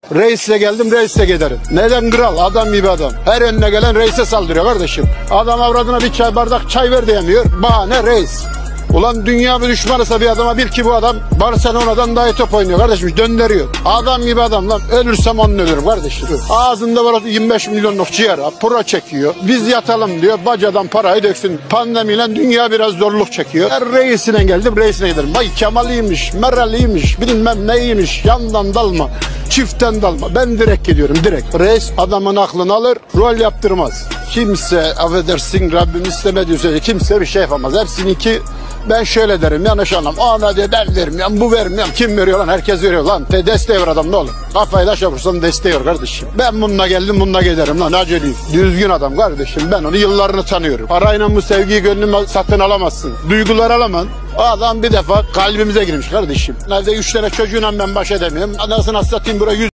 Reisle geldim, reisle giderim. Neden kral? Adam gibi adam. Her önüne gelen reise saldırıyor kardeşim. Adam avradına bir çay bardak çay ver diyemiyor. Bahane reis. Ulan dünya bir düşmanıysa bir adama bil ki bu adam Barcelona'dan daha iyi top oynuyor kardeşim, döndürüyor. Adam gibi adam lan, ölürsem onun ölürüm kardeşim. Ağzında var 25 milyonluk ciğer, pro çekiyor. Biz yatalım diyor, bacadan parayı döksün. Pandemiyle dünya biraz zorluk çekiyor. Her reisine geldim, reisine giderim. Vay Kemal'iymiş, Meral'iymiş, bilmem neymiş, yandan dalma. Çiftten dalma. Ben direkt gidiyorum, direkt. Reis adamın aklını alır, rol yaptırmaz. Kimse, affedersin Rabbim istemediği sürece kimse bir şey yapamaz. Hepsininki ben şöyle derim, yanlış anlam. Ana diye ben vermiyorum, bu vermiyorum. Kim veriyor lan? Herkes veriyor lan. Desteği ver adam ne olur. Kafayı taş yapırsan desteği ver kardeşim. Ben bununla geldim, bununla giderim lan. Aceleyim. Düzgün adam kardeşim. Ben onu yıllarını tanıyorum. Parayla bu sevgiyi gönlüme satın alamazsın. Duygular alamam. O adam bir defa kalbimize girmiş kardeşim. Nerede 3 tane çocuğuyla ben baş edemiyorum. Anasını satayım buraya 100